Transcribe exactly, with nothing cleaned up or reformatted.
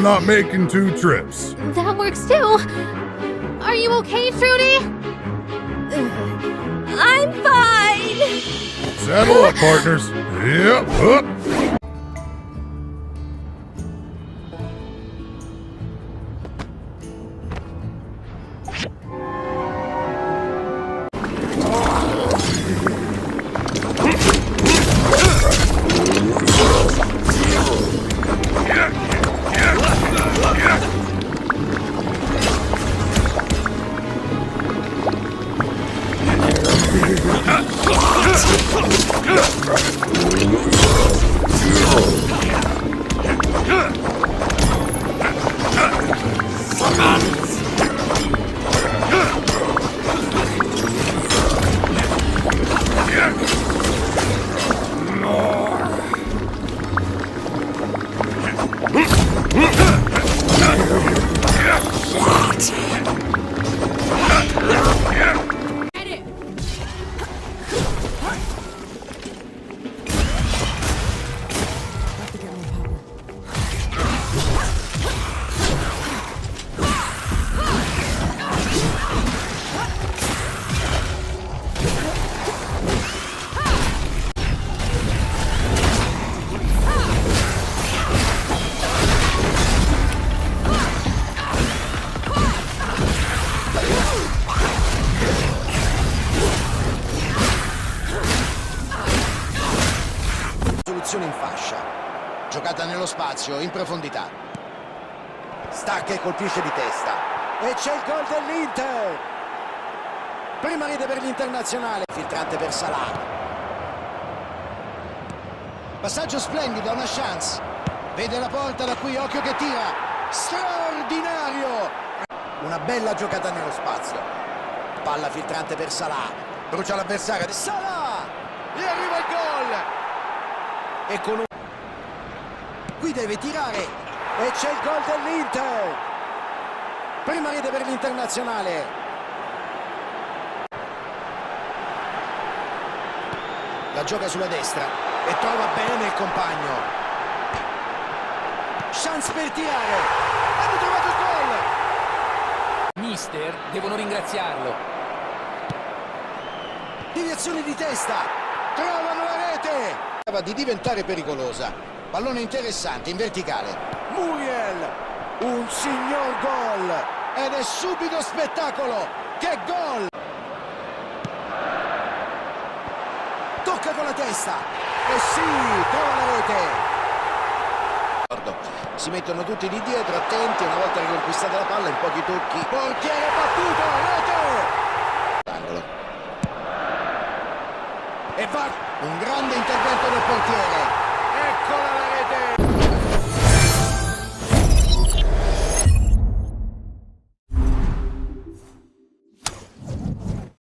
I'm not making two trips. That works too. Are you okay, Trudy? I'm fine. Saddle up, partners. Yep, up. In fascia, giocata nello spazio, in profondità, stacca e colpisce di testa e c'è il gol dell'Inter. Prima rete per l'Internazionale, filtrante per Salah, passaggio splendido, una chance, vede la porta da qui, occhio che tira, straordinario, una bella giocata nello spazio, palla filtrante per Salah, brucia l'avversario, Salah e arriva il gol. E con un... qui deve tirare e c'è il gol dell'Inter. Prima rete per l'Internazionale. La gioca sulla destra e trova bene il compagno. Chance per tirare. Hanno trovato il gol. Mister, devono ringraziarlo. Deviazione di testa. Trovano la rete. Di diventare pericolosa, pallone interessante in verticale, Muriel, un signor gol ed è subito spettacolo, che gol, tocca con la testa e sì, trova la rete, si mettono tutti lì dietro, attenti, una volta riconquistata la palla in pochi tocchi, portiere battuto, rete, angolo. E va un grande intervento del